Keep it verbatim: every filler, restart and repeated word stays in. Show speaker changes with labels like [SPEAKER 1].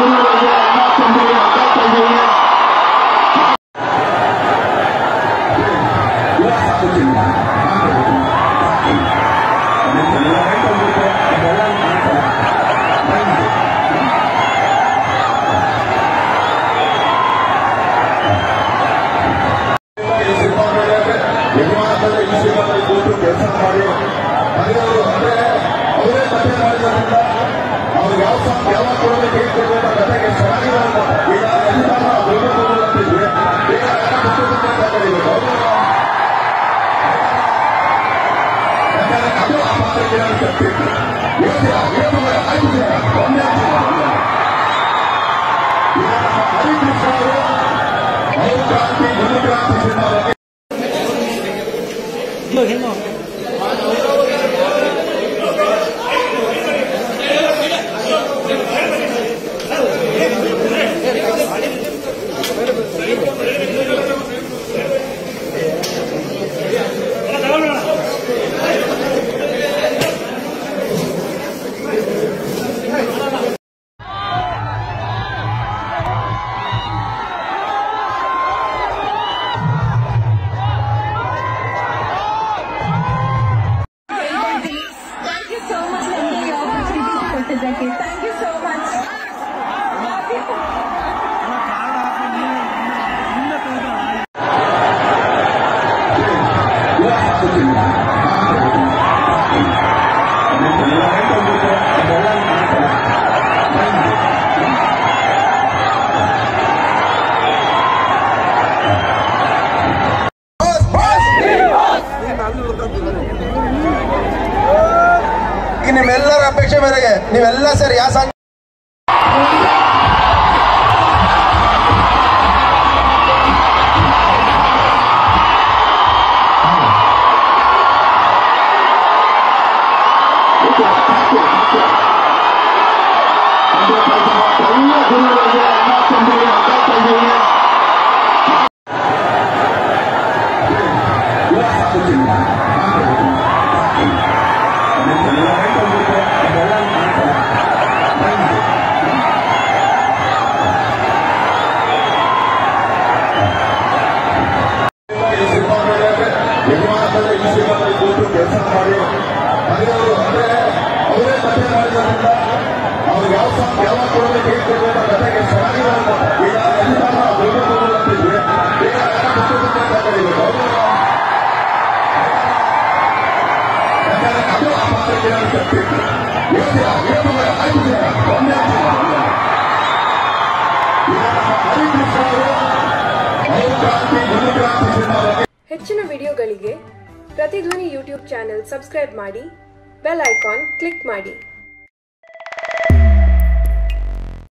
[SPEAKER 1] Thank you so much.
[SPEAKER 2] ನಿಮ್ಮೆಲ್ಲರ ಅಪೇಕ್ಷೆ ಮೇರೆಗೆ ನೀವೆಲ್ಲ ಸೇರಿ ಯಾವ ಸಂಘ ಕೆಲಸ ಮಾಡಿ ಅವರೇ ಕಥೆ ಮಾಡಿದ್ರಿಂದ ಅವ್ರು ಯಾವ ಯಾವ ಕೊಡಬೇಕು ಹೇಗೆ ಕೊಡಬೇಕು ಕಥೆಗೆ ಚೆನ್ನಾಗಿರೋದು ಈಗ ಅದು ಆ ಪಾತ್ರಕ್ಕೆ
[SPEAKER 3] ಹೆಚ್ಚಿನ ವಿಡಿಯೋಗಳಿಗೆ ಪ್ರತಿಧ್ವನಿ ಯೂಟ್ಯೂಬ್ ಚಾನೆಲ್ ಸಬ್ಸ್ಕ್ರೈಬ್ ಮಾಡಿ, ಬೆಲ್ ಐಕಾನ್ ಕ್ಲಿಕ್ ಮಾಡಿ.